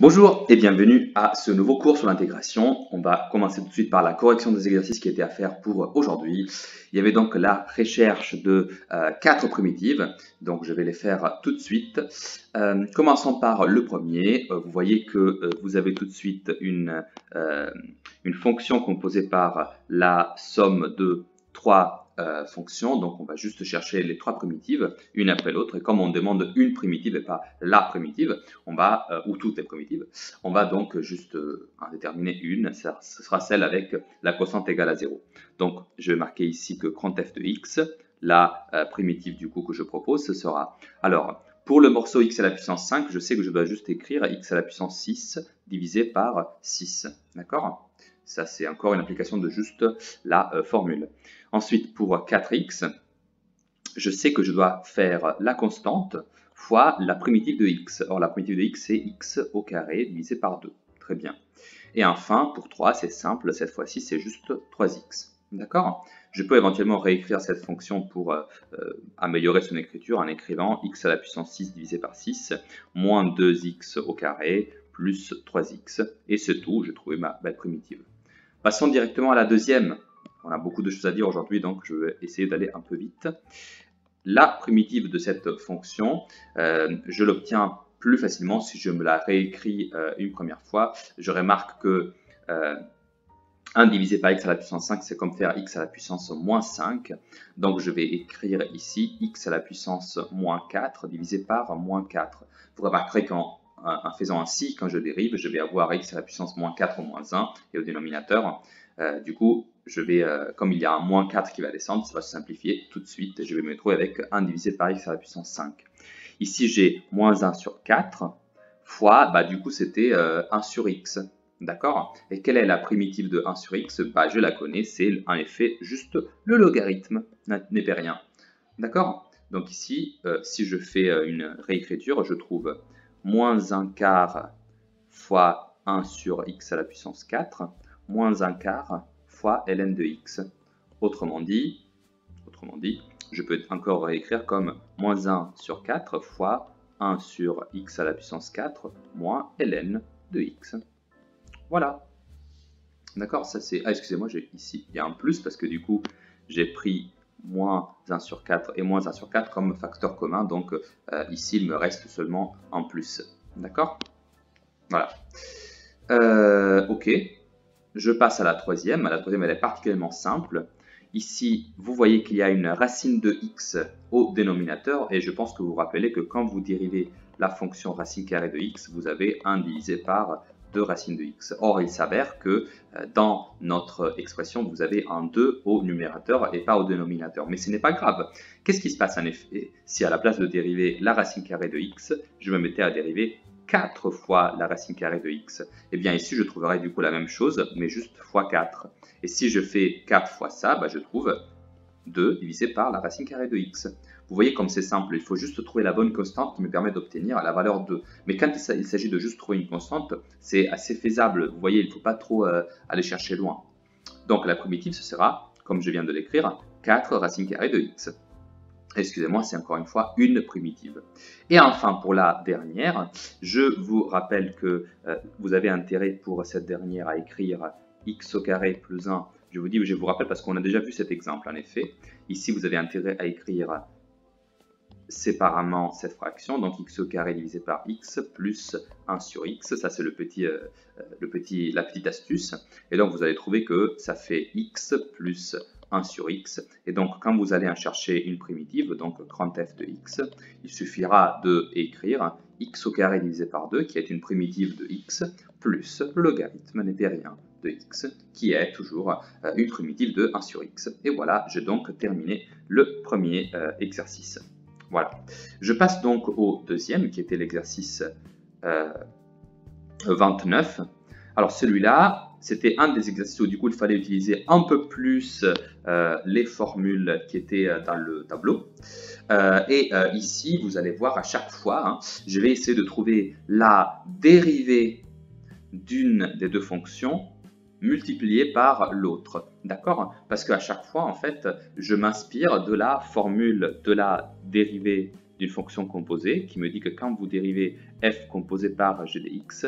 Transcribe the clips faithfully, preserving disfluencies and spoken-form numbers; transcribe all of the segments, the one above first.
Bonjour et bienvenue à ce nouveau cours sur l'intégration. On va commencer tout de suite par la correction des exercices qui étaient à faire pour aujourd'hui. Il y avait donc la recherche de euh, quatre primitives, donc je vais les faire tout de suite. Euh, commençons par le premier. Euh, vous voyez que euh, vous avez tout de suite une, euh, une fonction composée par la somme de trois Euh, fonction, donc on va juste chercher les trois primitives, une après l'autre, et comme on demande une primitive et pas la primitive, on va, euh, ou toutes les primitives, on va donc juste euh, en déterminer une, ça, ce sera celle avec la constante égale à zéro. Donc je vais marquer ici que grandf de x, la euh, primitive du coup que je propose, ce sera, alors pour le morceau x à la puissance cinq, je sais que je dois juste écrire x à la puissance six divisé par six, d'accord? Ça, c'est encore une application de juste la euh, formule. Ensuite, pour quatre x, je sais que je dois faire la constante fois la primitive de x. Or, la primitive de x, c'est x au carré divisé par deux. Très bien. Et enfin, pour trois, c'est simple. Cette fois-ci, c'est juste trois x. D'accord? Je peux éventuellement réécrire cette fonction pour euh, améliorer son écriture en écrivant x à la puissance six divisé par six moins deux x au carré plus trois x. Et c'est tout, j'ai trouvé ma belle primitive. Passons directement à la deuxième. On a beaucoup de choses à dire aujourd'hui, donc je vais essayer d'aller un peu vite. La primitive de cette fonction, euh, je l'obtiens plus facilement si je me la réécris euh, une première fois. Je remarque que euh, un divisé par x à la puissance cinq, c'est comme faire x à la puissance moins cinq. Donc je vais écrire ici x à la puissance moins quatre divisé par moins quatre. Vous remarquerez qu'en en faisant ainsi, quand je dérive, je vais avoir x à la puissance moins quatre au moins un et au dénominateur. Euh, du coup, je vais, euh, comme il y a un moins quatre qui va descendre, ça va se simplifier tout de suite et je vais me trouver avec un divisé par x à la puissance cinq. Ici, j'ai moins un sur quatre fois, bah, du coup, c'était euh, un sur x. D'accord? Et quelle est la primitive de un sur x? Bah, je la connais, c'est en effet juste le logarithme népérien. D'accord? Donc ici, euh, si je fais euh, une réécriture, je trouve moins un quart fois un sur x à la puissance quatre, moins un quart fois ln de x. Autrement dit, autrement dit, je peux encore réécrire comme moins un sur quatre fois un sur x à la puissance quatre moins ln de x. Voilà. D'accord, ça c'est... Ah, excusez-moi, ici, il y a un plus parce que du coup, j'ai pris moins un sur quatre et moins un sur quatre comme facteur commun. Donc euh, ici, il me reste seulement un plus. D'accord? Voilà. Euh, ok. Je passe à la troisième. La troisième, elle est particulièrement simple. Ici, vous voyez qu'il y a une racine de x au dénominateur. Et je pense que vous vous rappelez que quand vous dérivez la fonction racine carrée de x, vous avez un divisé par deux racines de x. Or, il s'avère que dans notre expression, vous avez un deux au numérateur et pas au dénominateur. Mais ce n'est pas grave. Qu'est-ce qui se passe en effet si à la place de dériver la racine carrée de x, je me mettais à dériver quatre fois la racine carrée de x? Eh bien ici, je trouverai du coup la même chose, mais juste fois quatre. Et si je fais quatre fois ça, bah, je trouve deux divisé par la racine carrée de x. Vous voyez comme c'est simple, il faut juste trouver la bonne constante qui me permet d'obtenir la valeur deux. Mais quand il s'agit de juste trouver une constante, c'est assez faisable. Vous voyez, il ne faut pas trop euh, aller chercher loin. Donc la primitive, ce sera, comme je viens de l'écrire, quatre racine carrée de x. Excusez-moi, c'est encore une fois une primitive. Et enfin, pour la dernière, je vous rappelle que euh, vous avez intérêt pour cette dernière à écrire x au carré plus un. Je vous dis, je vous rappelle parce qu'on a déjà vu cet exemple en effet. Ici, vous avez intérêt à écrire séparément cette fraction, donc x au carré divisé par x plus un sur x. Ça, c'est le petit, euh, le petit, la petite astuce. Et donc, vous allez trouver que ça fait x plus un sur x. Et donc, quand vous allez en chercher une primitive, donc grand f de x, il suffira de écrire x au carré divisé par deux, qui est une primitive de x, plus le logarithme népérien de x, qui est toujours euh, une primitive de un sur x. Et voilà, j'ai donc terminé le premier euh, exercice. Voilà. Je passe donc au deuxième, qui était l'exercice euh, vingt-neuf. Alors celui-là, c'était un des exercices où du coup il fallait utiliser un peu plus euh, les formules qui étaient dans le tableau. Euh, et euh, ici, vous allez voir à chaque fois, hein, je vais essayer de trouver la dérivée d'une des deux fonctions multipliée par l'autre. D'accord? Parce qu'à chaque fois, en fait, je m'inspire de la formule de la dérivée d'une fonction composée qui me dit que quand vous dérivez f composé par g de x,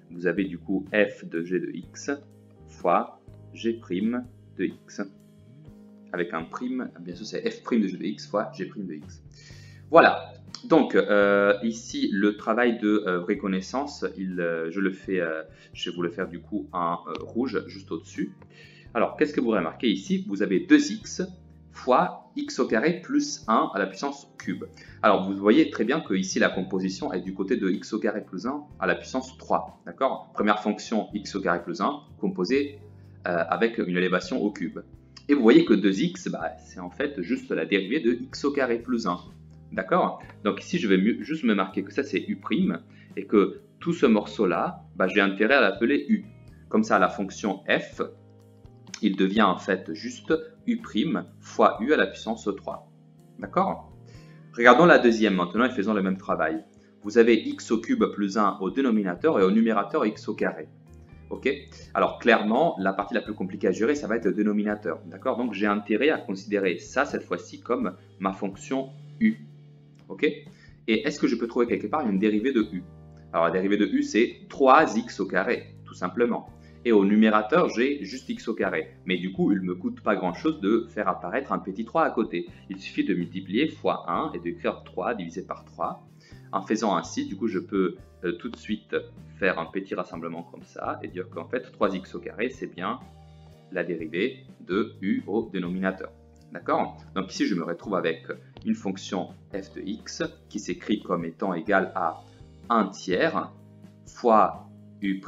vous avez du coup f de g de x fois g' de x. Avec un prime, bien sûr c'est f' de g de x fois g' de x. Voilà, donc euh, ici le travail de euh, reconnaissance, il, euh, je le fais, euh, je vais vous le faire du coup en euh, rouge juste au-dessus. Alors qu'est-ce que vous remarquez ici? Vous avez deux x fois x au carré plus un à la puissance cube. Alors vous voyez très bien que ici la composition est du côté de x au carré plus un à la puissance trois. D'accord? Première fonction x au carré plus un composée euh, avec une élévation au cube. Et vous voyez que deux x, bah, c'est en fait juste la dérivée de x au carré plus un. D'accord? Donc ici, je vais mieux, juste me marquer que ça, c'est u' et que tout ce morceau-là, bah, j'ai intérêt à l'appeler u. Comme ça, la fonction f, il devient en fait juste u' fois u à la puissance trois. D'accord? Regardons la deuxième maintenant et faisons le même travail. Vous avez x au cube plus un au dénominateur et au numérateur x au carré. Ok? Alors clairement, la partie la plus compliquée à gérer, ça va être le dénominateur. D'accord? Donc j'ai intérêt à considérer ça cette fois-ci comme ma fonction u. Ok? Et est-ce que je peux trouver quelque part une dérivée de u? Alors la dérivée de u, c'est trois x au carré, tout simplement. Et au numérateur, j'ai juste x au carré. Mais du coup, il ne me coûte pas grand-chose de faire apparaître un petit trois à côté. Il suffit de multiplier fois un et d'écrire trois divisé par trois. En faisant ainsi, du coup, je peux euh, tout de suite faire un petit rassemblement comme ça et dire qu'en fait, trois x au carré, c'est bien la dérivée de u au dénominateur. D'accord? Donc ici, je me retrouve avec une fonction f de x qui s'écrit comme étant égale à un tiers fois u'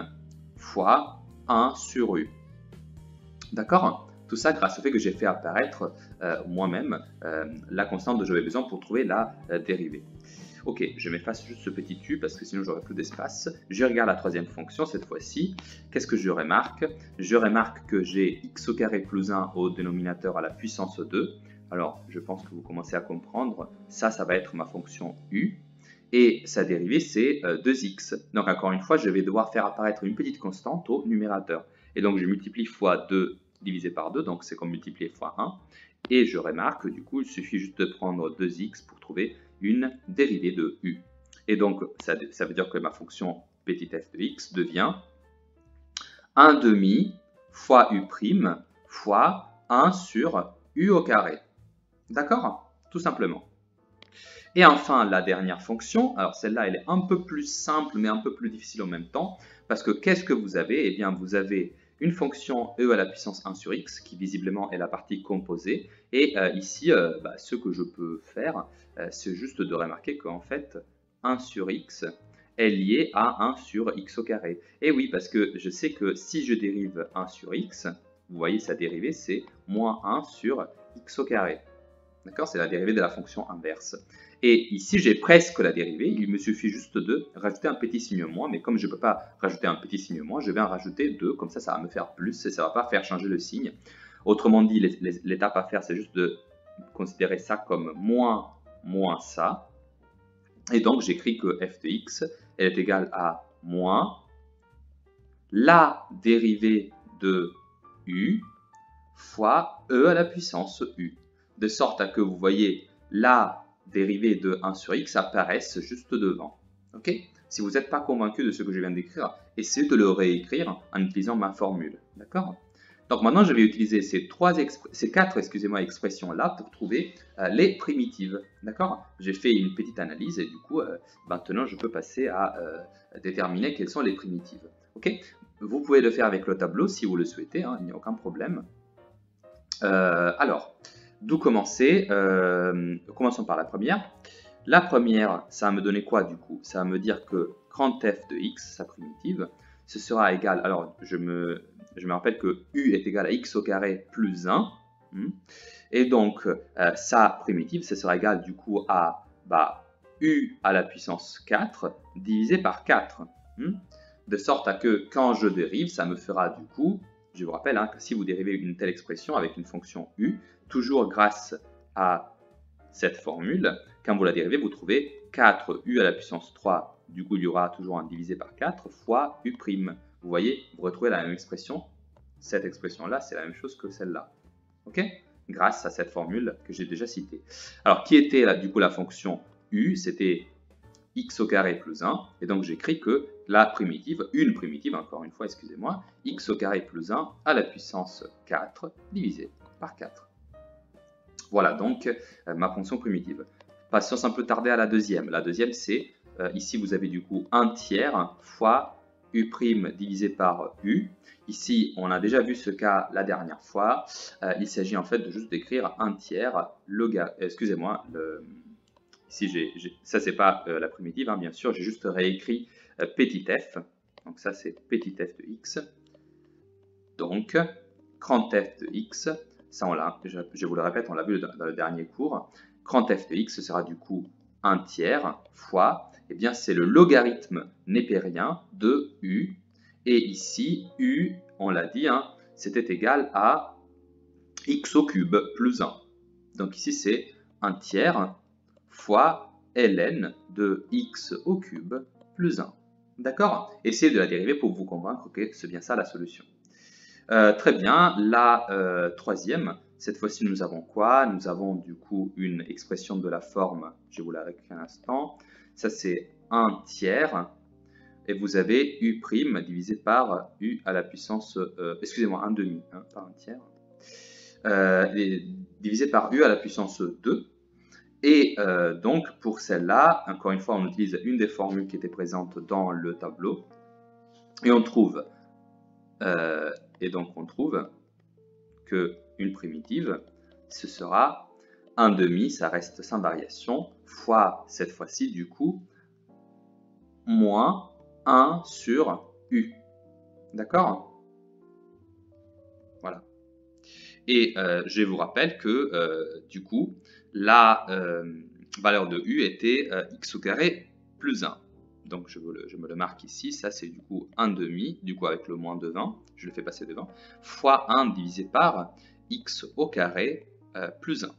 fois un sur u. D'accord? Tout ça grâce au fait que j'ai fait apparaître euh, moi-même euh, la constante dont j'avais besoin pour trouver la euh, dérivée. Ok, je m'efface juste ce petit u parce que sinon j'aurai plus d'espace. Je regarde la troisième fonction cette fois-ci. Qu'est-ce que je remarque? Je remarque que j'ai x au carré plus un au dénominateur à la puissance deux. Alors, je pense que vous commencez à comprendre. Ça, ça va être ma fonction u. Et sa dérivée, c'est euh, deux x. Donc, encore une fois, je vais devoir faire apparaître une petite constante au numérateur. Et donc, je multiplie fois deux divisé par deux. Donc, c'est comme multiplier fois un. Et je remarque que du coup, il suffit juste de prendre deux x pour trouver une dérivée de u. Et donc, ça, ça veut dire que ma fonction petit f de x devient un demi fois u' fois un sur u au carré. D'accord? Tout simplement. Et enfin, la dernière fonction, alors celle-là, elle est un peu plus simple, mais un peu plus difficile en même temps, parce que qu'est-ce que vous avez? Eh bien, vous avez une fonction e à la puissance un sur x, qui visiblement est la partie composée, et euh, ici, euh, bah, ce que je peux faire, euh, c'est juste de remarquer qu'en fait, un sur x est lié à un sur x au carré. Et oui, parce que je sais que si je dérive un sur x, vous voyez sa dérivée, c'est moins un sur x au carré. D'accord? C'est la dérivée de la fonction inverse. Et ici, j'ai presque la dérivée. Il me suffit juste de rajouter un petit signe moins. Mais comme je ne peux pas rajouter un petit signe moins, je vais en rajouter deux. Comme ça, ça va me faire plus et ça ne va pas faire changer le signe. Autrement dit, l'étape à faire, c'est juste de considérer ça comme moins moins ça. Et donc, j'écris que f de x elle est égale à moins la dérivée de u fois e à la puissance u. De sorte à que vous voyez la dérivée de un sur x apparaisse juste devant. Ok? Si vous n'êtes pas convaincu de ce que je viens d'écrire, essayez de le réécrire en utilisant ma formule. D'accord? Donc maintenant, je vais utiliser ces, trois ces quatre excusez-moi, expressions-là pour trouver euh, les primitives. D'accord? J'ai fait une petite analyse et du coup, euh, maintenant, je peux passer à euh, déterminer quelles sont les primitives. Ok? Vous pouvez le faire avec le tableau si vous le souhaitez, hein, il n'y a aucun problème. Euh, alors, d'où commencer? euh, Commençons par la première. La première, ça va me donner quoi du coup? Ça va me dire que grand f de x, sa primitive, ce sera égal, alors je me, je me rappelle que u est égal à x au carré plus un, et donc euh, sa primitive, ce sera égal du coup à bah, u à la puissance quatre divisé par quatre, de sorte à que quand je dérive, ça me fera du coup, je vous rappelle hein, que si vous dérivez une telle expression avec une fonction u, toujours grâce à cette formule, quand vous la dérivez, vous trouvez quatre u à la puissance trois. Du coup, il y aura toujours un divisé par quatre fois u'. Vous voyez, vous retrouvez la même expression. Cette expression-là, c'est la même chose que celle-là. Ok? Grâce à cette formule que j'ai déjà citée. Alors, qui était là, du coup la fonction u? C'était x au carré plus un. Et donc, j'écris que la primitive, une primitive, encore une fois, excusez-moi, x au carré plus un à la puissance quatre divisé par quatre. Voilà donc euh, ma fonction primitive. Patience un peu tardée à la deuxième. La deuxième, c'est, euh, ici vous avez du coup un tiers fois u' divisé par u. Ici, on a déjà vu ce cas la dernière fois. Euh, il s'agit en fait de juste d'écrire un tiers, loga, excusez-moi, le... ici, j'ai, j'ai... ça c'est pas euh, la primitive, hein, bien sûr, j'ai juste réécrit euh, petit f. Donc ça c'est petit f de x. Donc, grand f de x, ça on l'a, je, je vous le répète, on l'a vu dans le dernier cours. Grand f de x sera du coup un tiers fois, eh bien c'est le logarithme népérien de u. Et ici, u, on l'a dit, hein, c'était égal à x au cube plus un. Donc ici, c'est un tiers fois ln de x au cube plus un. D'accord? Essayez de la dériver pour vous convaincre que c'est bien ça la solution. Euh, très bien, la euh, troisième, cette fois-ci nous avons quoi? Nous avons du coup une expression de la forme, je vous la réécris un instant, ça c'est un tiers, et vous avez u' divisé par u à la puissance, euh, excusez-moi, un demi, hein, pas un tiers, euh, et divisé par u à la puissance deux. Et euh, donc pour celle-là, encore une fois, on utilise une des formules qui était présente dans le tableau, et on trouve, euh, et donc on trouve que une primitive, ce sera un demi, ça reste sans variation, fois cette fois-ci du coup, moins un sur u. D'accord? Voilà. Et euh, je vous rappelle que euh, du coup, la euh, valeur de u était euh, x au carré plus un. Donc je, le, je me le marque ici, ça c'est du coup un demi, du coup avec le moins devant, je le fais passer devant, fois un divisé par x au carré euh, plus un.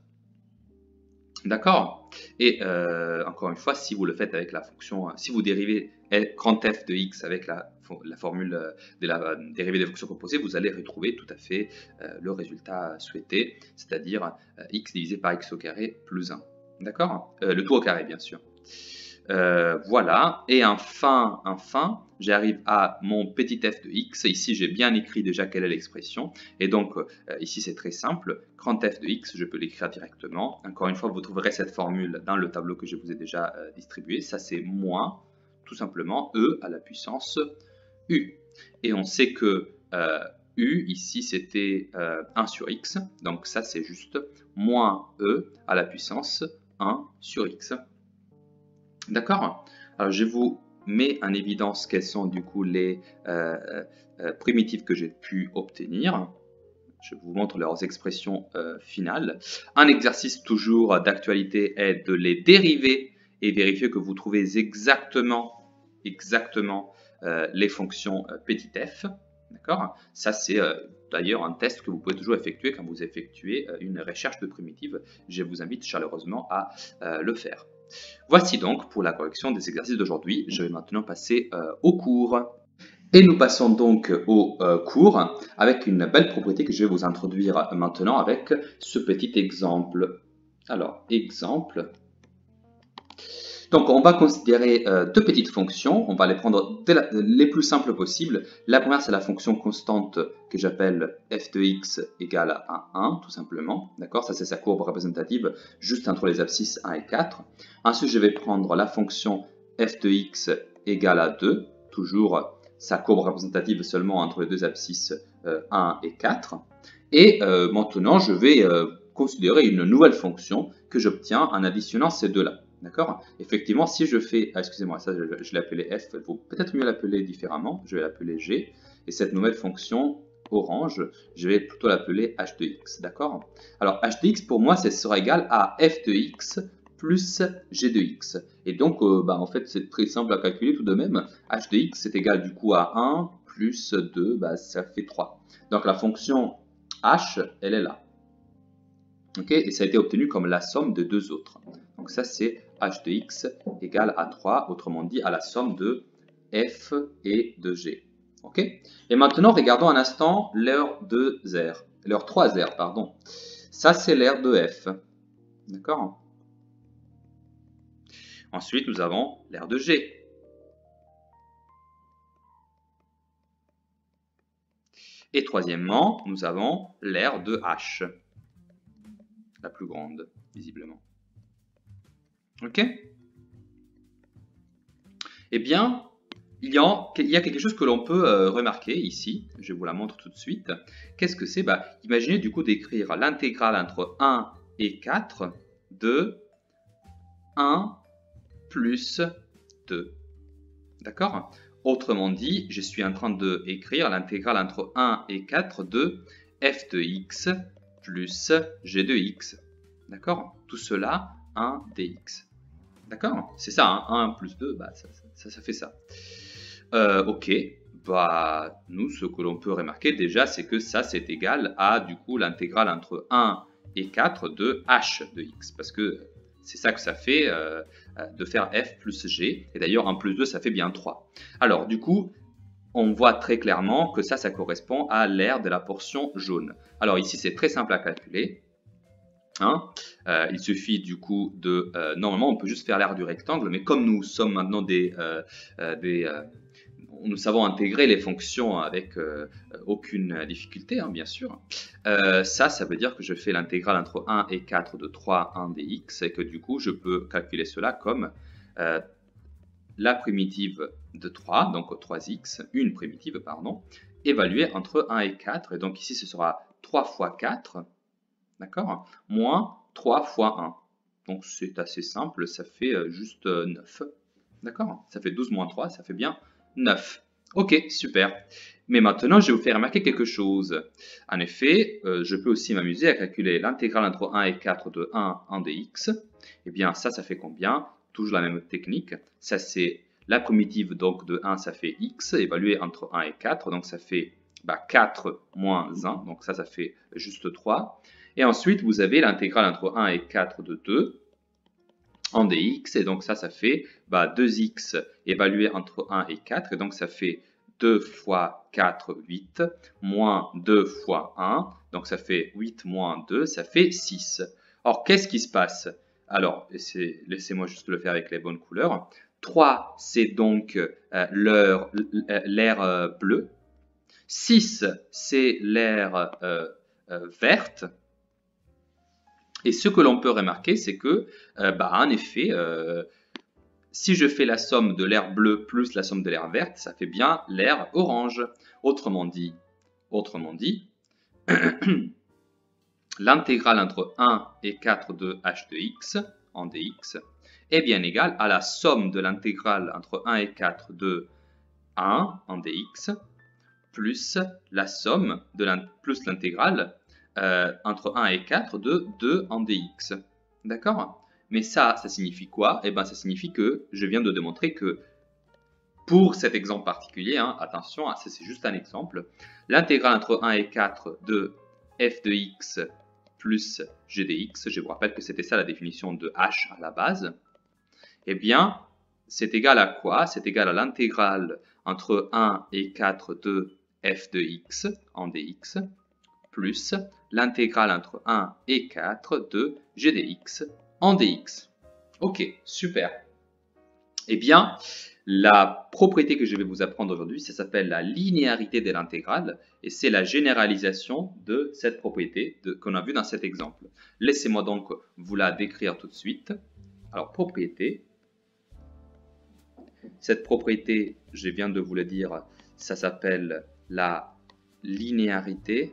D'accord? Et euh, encore une fois, si vous le faites avec la fonction, si vous dérivez grand f de x avec la, la formule de la dérivée des fonctions composées, vous allez retrouver tout à fait euh, le résultat souhaité, c'est-à-dire euh, x divisé par x au carré plus un. D'accord? euh, Le tout au carré, bien sûr. Euh, voilà, et enfin, enfin j'arrive à mon petit f de x. Ici, j'ai bien écrit déjà quelle est l'expression. Et donc, euh, ici, c'est très simple. Grand f de x, je peux l'écrire directement. Encore une fois, vous trouverez cette formule dans le tableau que je vous ai déjà euh, distribué. Ça, c'est moins, tout simplement, e à la puissance u. Et on sait que euh, u, ici, c'était euh, un sur x. Donc, ça, c'est juste moins e à la puissance un sur x. D'accord? Alors, je vous mets en évidence quelles sont du coup les euh, euh, primitives que j'ai pu obtenir. Je vous montre leurs expressions euh, finales. Un exercice toujours d'actualité est de les dériver et vérifier que vous trouvez exactement, exactement euh, les fonctions euh, petit f. D'accord? Ça, c'est euh, d'ailleurs un test que vous pouvez toujours effectuer quand vous effectuez euh, une recherche de primitives. Je vous invite chaleureusement à euh, le faire. Voici donc pour la correction des exercices d'aujourd'hui. Je vais maintenant passer euh, au cours. Et nous passons donc au euh, cours avec une belle propriété que je vais vous introduire maintenant avec ce petit exemple. Alors, exemple. Donc, on va considérer euh, deux petites fonctions. On va les prendre la, les plus simples possibles. La première, c'est la fonction constante que j'appelle f de x égale à un, tout simplement. D'accord? Ça, c'est sa courbe représentative juste entre les abscisses un et quatre. Ensuite, je vais prendre la fonction f de x égale à deux, toujours sa courbe représentative seulement entre les deux abscisses euh, un et quatre. Et euh, maintenant, je vais euh, considérer une nouvelle fonction que j'obtiens en additionnant ces deux-là. D'accord? Effectivement, si je fais, ah, excusez-moi, ça je, je l'ai appelé f, il faut peut-être mieux l'appeler différemment, je vais l'appeler g, et cette nouvelle fonction orange, je vais plutôt l'appeler h de x, d'accord? Alors h de x pour moi, ça sera égal à f de x plus g de x, et donc euh, bah, en fait c'est très simple à calculer tout de même, h de x est égal du coup à un plus deux, bah, ça fait trois. Donc la fonction h, elle est là. Okay, et ça a été obtenu comme la somme de deux autres. Donc ça c'est h de x égale à trois, autrement dit à la somme de f et de g. Okay, et maintenant regardons un instant leurs deux r, leurs trois r, pardon. Ça c'est l'aire de f. D'accord? Ensuite nous avons l'aire de g. Et troisièmement, nous avons l'aire de H, la plus grande, visiblement. Ok? Eh bien, il y a, il y a quelque chose que l'on peut euh, remarquer ici. Je vous la montre tout de suite. Qu'est-ce que c'est? Bah, imaginez du coup d'écrire l'intégrale entre un et quatre de un plus deux. D'accord? Autrement dit, je suis en train d'écrire l'intégrale entre un et quatre de f de x plus g de x. D'accord? Tout cela, un dx. D'accord? C'est ça, hein? un plus deux, bah, ça, ça, ça fait ça. Euh, ok, bah, nous, ce que l'on peut remarquer déjà, c'est que ça, c'est égal à, du coup, l'intégrale entre un et quatre de h de x. Parce que c'est ça que ça fait euh, de faire f plus g. Et d'ailleurs, un plus deux, ça fait bien trois. Alors, du coup, on voit très clairement que ça, ça correspond à l'aire de la portion jaune. Alors ici, c'est très simple à calculer. Hein, euh, il suffit du coup de... Euh, normalement, on peut juste faire l'aire du rectangle, mais comme nous sommes maintenant des... Euh, euh, des euh, nous savons intégrer les fonctions avec euh, aucune difficulté, hein, bien sûr. Euh, ça, ça veut dire que je fais l'intégrale entre un et quatre de trois, un dx, et que du coup, je peux calculer cela comme euh, la primitive de trois, donc trois x, une primitive, pardon, évaluée entre un et quatre. Et donc ici, ce sera trois fois quatre, d'accord, moins trois fois un. Donc c'est assez simple, ça fait juste neuf. D'accord? Ça fait douze moins trois, ça fait bien neuf. Ok, super. Mais maintenant, je vais vous faire remarquer quelque chose. En effet, euh, je peux aussi m'amuser à calculer l'intégrale entre un et quatre de un, un dx. Eh bien, ça, ça fait combien? Toujours la même technique. Ça, c'est la primitive donc de un, ça fait x, évalué entre un et quatre. Donc, ça fait bah, quatre moins un. Donc, ça, ça fait juste trois. Et ensuite, vous avez l'intégrale entre un et quatre de deux en dx, et donc ça, ça fait bah, deux x évalué entre un et quatre, et donc ça fait deux fois quatre, huit, moins deux fois un, donc ça fait huit moins deux, ça fait six. Or, qu'est-ce qui se passe? Alors, laissez-moi juste le faire avec les bonnes couleurs. trois, c'est donc euh, l'aire euh, bleue. six, c'est l'aire euh, euh, verte. Et ce que l'on peut remarquer, c'est que, euh, bah, en effet, euh, si je fais la somme de l'aire bleue plus la somme de l'aire verte, ça fait bien l'aire orange. Autrement dit, autrement dit, l'intégrale entre un et quatre de h de x en dx est bien égale à la somme de l'intégrale entre un et quatre de un en dx plus la somme de plus l'intégrale Euh, entre un et quatre de deux en dx. D'accord? Mais ça, ça signifie quoi? Eh bien, ça signifie que je viens de démontrer que pour cet exemple particulier, hein, attention, ça c'est juste un exemple, l'intégrale entre un et quatre de f de x plus g de x, je vous rappelle que c'était ça la définition de h à la base, eh bien, c'est égal à quoi? C'est égal à l'intégrale entre un et quatre de f de x en dx plus l'intégrale entre un et quatre de g de x en dx. Ok, super. Eh bien, la propriété que je vais vous apprendre aujourd'hui, ça s'appelle la linéarité de l'intégrale, et c'est la généralisation de cette propriété qu'on a vu dans cet exemple. Laissez-moi donc vous la décrire tout de suite. Alors, propriété. Cette propriété, je viens de vous le dire, ça s'appelle la linéarité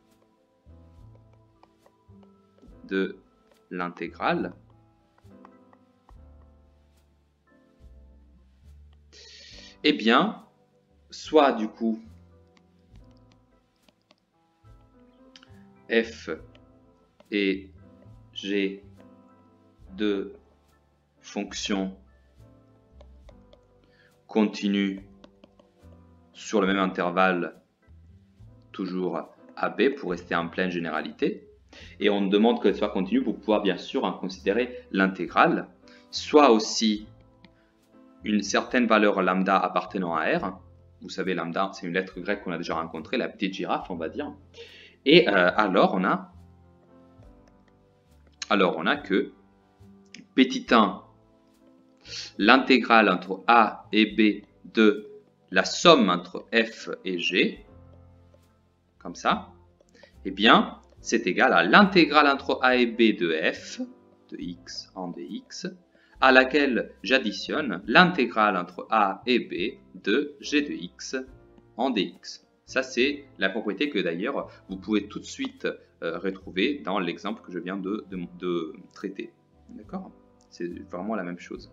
de l'intégrale. Eh bien, soit du coup, f et g de fonctions continues sur le même intervalle, toujours A B, pour rester en pleine généralité. Et on demande qu'elle soit continue pour pouvoir bien sûr en considérer l'intégrale, soit aussi une certaine valeur lambda appartenant à R. Vous savez, lambda, c'est une lettre grecque qu'on a déjà rencontrée, la petite girafe, on va dire. Et euh, alors, on a, alors, on a que petit un, l'intégrale entre A et B de la somme entre F et G, comme ça, eh bien, c'est égal à l'intégrale entre a et b de f, de x en dx, à laquelle j'additionne l'intégrale entre a et b de g de x en dx. Ça, c'est la propriété que d'ailleurs, vous pouvez tout de suite euh, retrouver dans l'exemple que je viens de, de, de traiter. D'accord? C'est vraiment la même chose.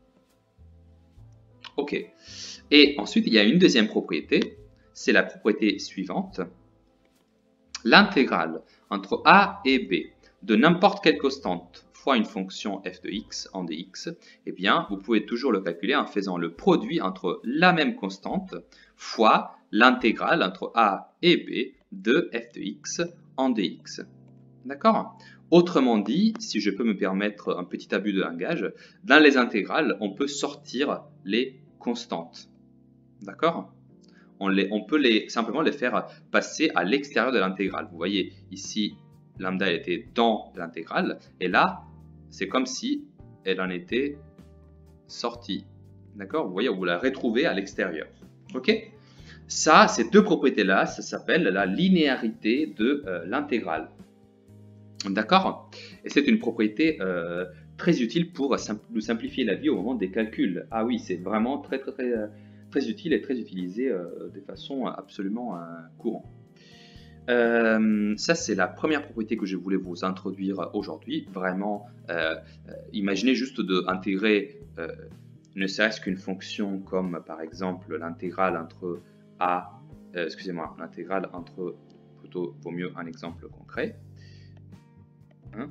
Ok. Et ensuite, il y a une deuxième propriété. C'est la propriété suivante. L'intégrale entre a et b de n'importe quelle constante fois une fonction f de x en dx, eh bien, vous pouvez toujours le calculer en faisant le produit entre la même constante fois l'intégrale entre a et b de f de x en dx. D'accord? Autrement dit, si je peux me permettre un petit abus de langage, dans les intégrales, on peut sortir les constantes. D'accord? On, les, on peut les, simplement les faire passer à l'extérieur de l'intégrale. Vous voyez, ici, lambda était dans l'intégrale, et là, c'est comme si elle en était sortie. D'accord? Vous voyez, vous la retrouvez à l'extérieur. Ok? Ça, ces deux propriétés-là, ça s'appelle la linéarité de euh, l'intégrale. D'accord? Et c'est une propriété euh, très utile pour simp nous simplifier la vie au moment des calculs. Ah oui, c'est vraiment très, très, très, très utile et très utilisé euh, de façon absolument euh, courante. Euh, ça, c'est la première propriété que je voulais vous introduire aujourd'hui. Vraiment, euh, euh, imaginez juste d'intégrer euh, ne serait-ce qu'une fonction comme par exemple l'intégrale entre a, euh, excusez-moi, l'intégrale entre, plutôt vaut mieux un exemple concret. Hein?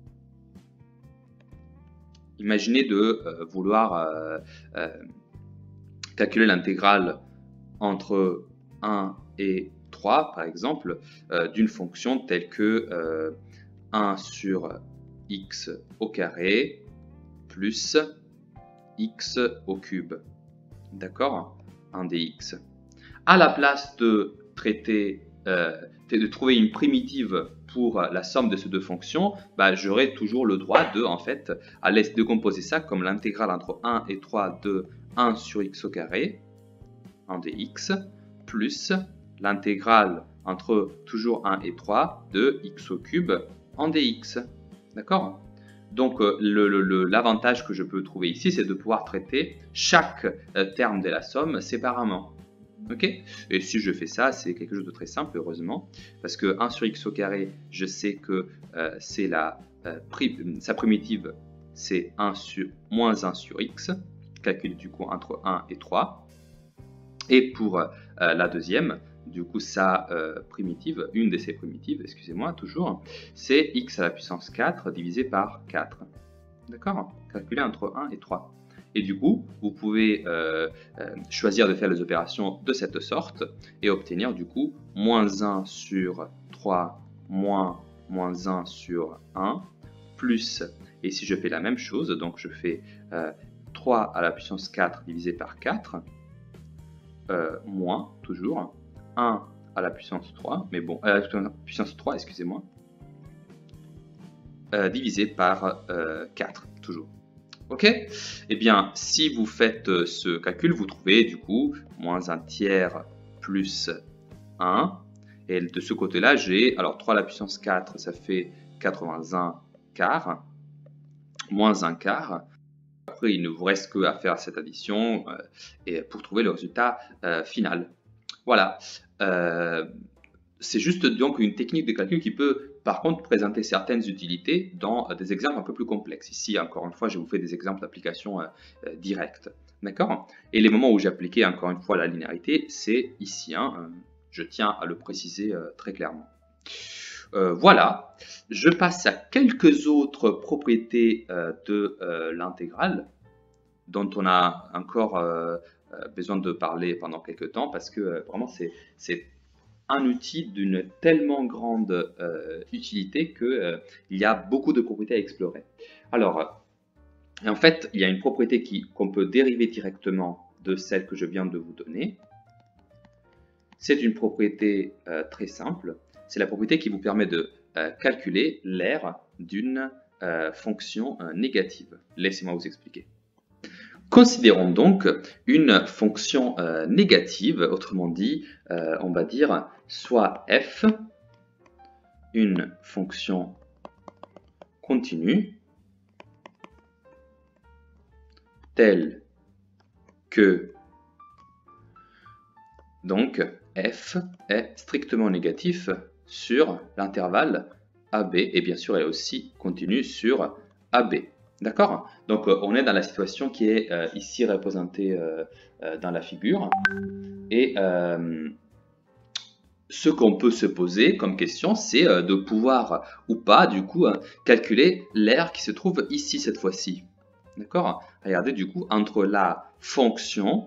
Imaginez de euh, vouloir euh, euh, calculer l'intégrale entre un et trois, par exemple, euh, d'une fonction telle que euh, un sur x au carré plus x au cube. D'accord? un dx. À la place de traiter, euh, de trouver une primitive pour la somme de ces deux fonctions, bah, j'aurai toujours le droit de, en fait, à l'aise de composer ça comme l'intégrale entre un et trois de un sur x au carré, un dx, plus l'intégrale entre toujours un et trois de x au cube en dx. D'accord? Donc, l'avantage que je peux trouver ici, c'est de pouvoir traiter chaque euh, terme de la somme séparément. Ok? Et si je fais ça, c'est quelque chose de très simple, heureusement, parce que un sur x au carré, je sais que euh, c'est la euh, prim sa primitive, c'est un sur moins un sur x, calcul du coup entre un et trois. Et pour euh, la deuxième, du coup, sa euh, primitive, une de ses primitives, excusez-moi, toujours, c'est x à la puissance quatre divisé par quatre. D'accord? Calculé entre un et trois. Et du coup, vous pouvez euh, euh, choisir de faire les opérations de cette sorte et obtenir du coup moins un sur trois moins moins un sur un plus, et si je fais la même chose, donc je fais euh, trois à la puissance quatre divisé par quatre, euh, moins toujours un à la puissance trois, mais bon, à la puissance trois, excusez-moi, euh, divisé par euh, quatre, toujours. Ok? Eh bien, si vous faites ce calcul, vous trouvez du coup moins un tiers plus un. Et de ce côté-là, j'ai, alors trois à la puissance quatre, ça fait quatre-vingt-un quarts, moins un quart. Après, il ne vous reste qu'à faire cette addition euh, et pour trouver le résultat euh, final. Voilà. Euh, c'est juste donc une technique de calcul qui peut par contre présenter certaines utilités dans des exemples un peu plus complexes. Ici, encore une fois, je vous fais des exemples d'application euh, euh, directe. D'accord? Et les moments où j'ai appliqué encore une fois la linéarité, c'est ici. Hein, euh, je tiens à le préciser euh, très clairement. Euh, voilà. Je passe à quelques autres propriétés euh, de euh, l'intégrale dont on a encore euh, besoin de parler pendant quelques temps parce que euh, vraiment c'est un outil d'une tellement grande euh, utilité qu'il euh, y a beaucoup de propriétés à explorer. Alors, en fait, il y a une propriété qu'on peut dériver directement de celle que je viens de vous donner. C'est une propriété euh, très simple. C'est la propriété qui vous permet de euh, calculer l'aire d'une euh, fonction euh, négative. Laissez-moi vous expliquer. Considérons donc une fonction euh, négative, autrement dit, euh, on va dire soit f, une fonction continue, telle que, donc, f est strictement négatif sur l'intervalle A B, et bien sûr elle est aussi continue sur A B. D'accord? Donc euh, on est dans la situation qui est euh, ici représentée euh, euh, dans la figure. Et euh, ce qu'on peut se poser comme question, c'est euh, de pouvoir ou pas, du coup, euh, calculer l'aire qui se trouve ici cette fois-ci. D'accord? Regardez, du coup, entre la fonction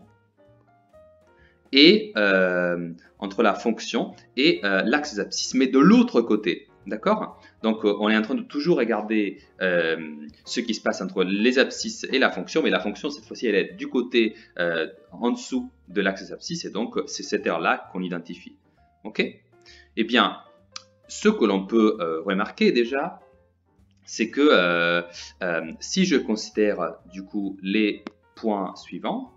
et, euh, entre la fonction et euh, l'axe des abscisses, mais de l'autre côté. D'accord? Donc, euh, on est en train de toujours regarder euh, ce qui se passe entre les abscisses et la fonction, mais la fonction, cette fois-ci, elle est du côté euh, en dessous de l'axe des abscisses, et donc, c'est cette aire-là qu'on identifie. Ok? Eh bien, ce que l'on peut euh, remarquer déjà, c'est que euh, euh, si je considère du coup les points suivants,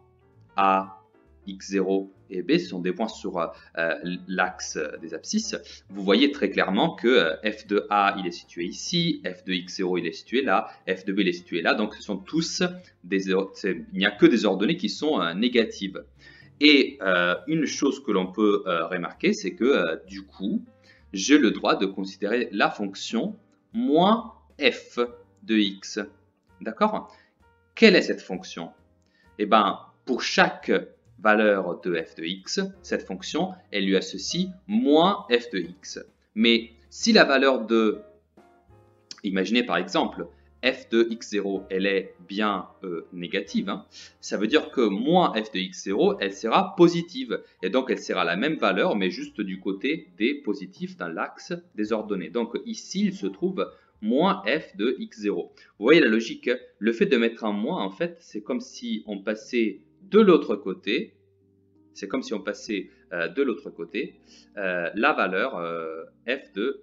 A, x zéro et B, ce sont des points sur euh, l'axe des abscisses, vous voyez très clairement que euh, f de A il est situé ici, f de x zéro il est situé là, f de B il est situé là, donc ce sont tous des, il n'y a que des ordonnées qui sont euh, négatives. Et euh, une chose que l'on peut euh, remarquer, c'est que euh, du coup, j'ai le droit de considérer la fonction moins f de x. D'accord? Quelle est cette fonction? Eh bien, pour chaque valeur de f de x, cette fonction, elle lui associe moins f de x. Mais si la valeur de, imaginez par exemple, f de x zéro, elle est bien euh, négative, hein, ça veut dire que moins f de x zéro, elle sera positive. Et donc, elle sera la même valeur, mais juste du côté des positifs dans l'axe des ordonnées. Donc, ici, il se trouve moins f de x zéro. Vous voyez la logique? Le fait de mettre un moins, en fait, c'est comme si on passait de l'autre côté, c'est comme si on passait euh, de l'autre côté euh, la valeur euh, f de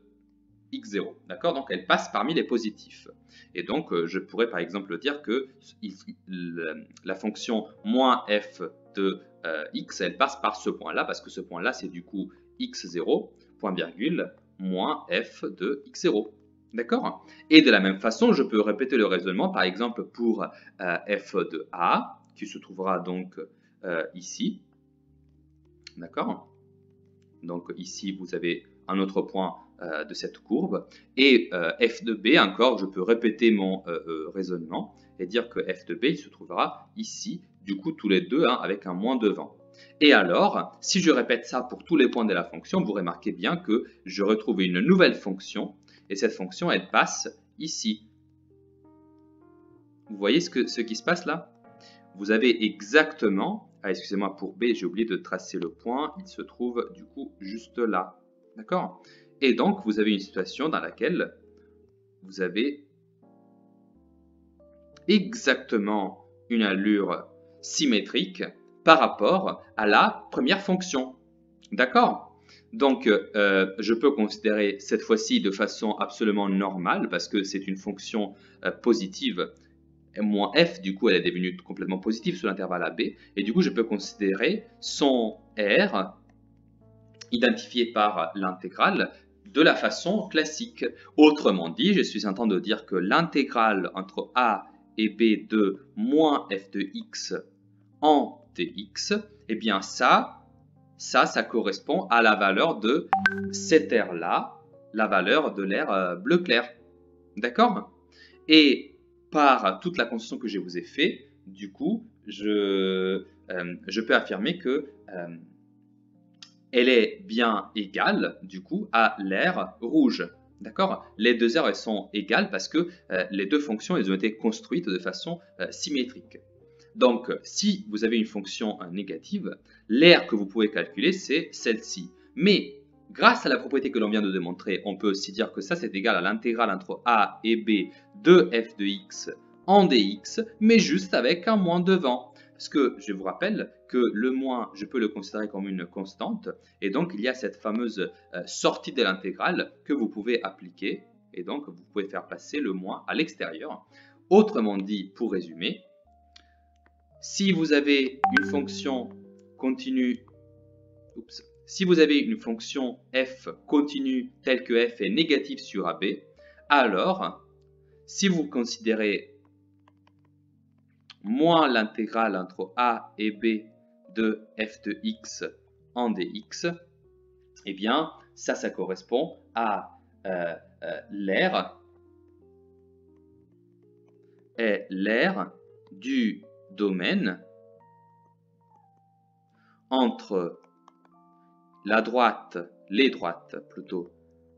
x zéro. D'accord? Donc, elle passe parmi les positifs. Et donc, euh, je pourrais par exemple dire que il, le, la fonction moins f de euh, x, elle passe par ce point-là, parce que ce point-là, c'est du coup x zéro, point virgule, moins f de x zéro. D'accord? Et de la même façon, je peux répéter le raisonnement, par exemple, pour euh, f de A, qui se trouvera donc euh, ici. D'accord? Donc ici, vous avez un autre point euh, de cette courbe. Et euh, f de B, encore, je peux répéter mon euh, euh, raisonnement et dire que f de B, il se trouvera ici, du coup, tous les deux, hein, avec un moins devant. Et alors, si je répète ça pour tous les points de la fonction, vous remarquez bien que je retrouve une nouvelle fonction, et cette fonction, elle passe ici. Vous voyez ce, que, ce qui se passe là? Vous avez exactement, ah, excusez-moi, pour B, j'ai oublié de tracer le point, il se trouve du coup juste là. D'accord? Et donc, vous avez une situation dans laquelle vous avez exactement une allure symétrique par rapport à la première fonction. D'accord? Donc, euh, je peux considérer cette fois-ci de façon absolument normale, parce que c'est une fonction euh, positive, moins f, du coup, elle est devenue complètement positive sur l'intervalle A B, et du coup, je peux considérer son R, identifié par l'intégrale, de la façon classique. Autrement dit, je suis en train de dire que l'intégrale entre A et B de moins f de x en dx, eh bien ça, ça, ça correspond à la valeur de cette aire-là, la valeur de l'aire bleu clair. D'accord? Et par toute la construction que je vous ai fait, du coup, je, euh, je peux affirmer que euh, elle est bien égale, du coup, à l'aire rouge. D'accord? Les deux aires, elles sont égales parce que euh, les deux fonctions, elles ont été construites de façon euh, symétrique. Donc, si vous avez une fonction euh, négative, l'aire que vous pouvez calculer, c'est celle-ci. Mais, grâce à la propriété que l'on vient de démontrer, on peut aussi dire que ça, c'est égal à l'intégrale entre A et B de f de x en dx, mais juste avec un moins devant. Parce que je vous rappelle que le moins, je peux le considérer comme une constante, et donc il y a cette fameuse euh, sortie de l'intégrale que vous pouvez appliquer, et donc vous pouvez faire passer le moins à l'extérieur. Autrement dit, pour résumer, si vous avez une fonction continue, oups, si vous avez une fonction f continue telle que f est négative sur A B, alors si vous considérez moins l'intégrale entre A et B de f de x en dx, eh bien, ça, ça correspond à euh, euh, l'aire est l'aire du domaine entre la droite, les droites plutôt,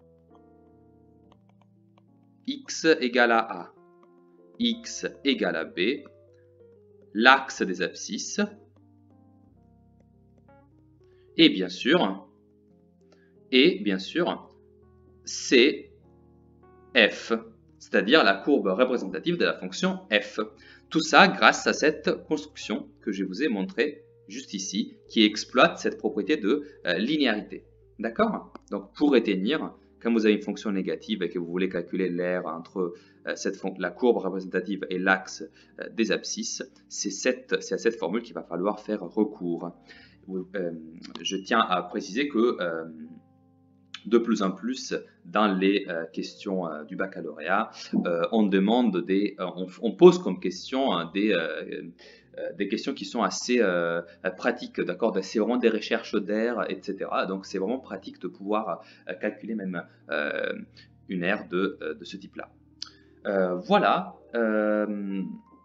x égale à A, x égale à B, l'axe des abscisses, et bien sûr, et bien sûr, c'est f, c'est-à-dire la courbe représentative de la fonction f. Tout ça grâce à cette construction que je vous ai montrée juste ici, qui exploite cette propriété de euh, linéarité. D'accord? Donc pour retenir, quand vous avez une fonction négative et que vous voulez calculer l'aire entre euh, cette la courbe représentative et l'axe euh, des abscisses, c'est à cette formule qu'il va falloir faire recours. Euh, je tiens à préciser que euh, de plus en plus, dans les euh, questions euh, du baccalauréat, euh, on demande des, euh, on, on pose comme question hein, des, euh, euh, des questions qui sont assez euh, pratiques, d'accord. C'est vraiment des recherches d'air, et cetera. Donc c'est vraiment pratique de pouvoir euh, calculer même euh, une aire de, euh, de ce type-là. Euh, voilà. Euh,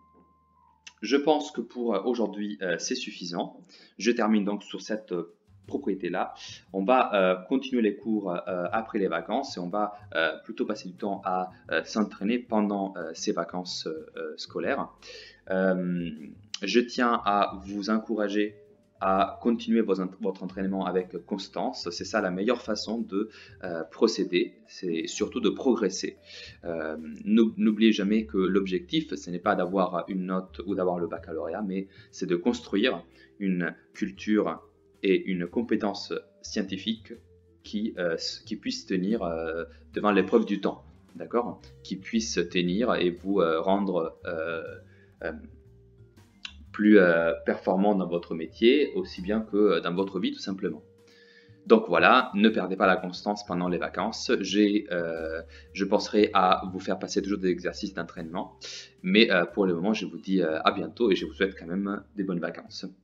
je pense que pour aujourd'hui, euh, c'est suffisant. Je termine donc sur cette propriété-là. On va euh, continuer les cours euh, après les vacances et on va euh, plutôt passer du temps à euh, s'entraîner pendant euh, ces vacances euh, scolaires. Euh, je tiens à vous encourager à continuer vos, votre entraînement avec constance. C'est ça la meilleure façon de euh, procéder, c'est surtout de progresser. Euh, N'oubliez jamais que l'objectif, ce n'est pas d'avoir une note ou d'avoir le baccalauréat, mais c'est de construire une culture et une compétence scientifique qui, euh, qui puisse tenir euh, devant l'épreuve du temps, d'accord, qui puisse tenir et vous euh, rendre euh, euh, plus euh, performant dans votre métier, aussi bien que dans votre vie tout simplement. Donc voilà, ne perdez pas la constance pendant les vacances. Euh, je penserai à vous faire passer toujours des exercices d'entraînement, mais euh, pour le moment, je vous dis euh, à bientôt et je vous souhaite quand même des bonnes vacances.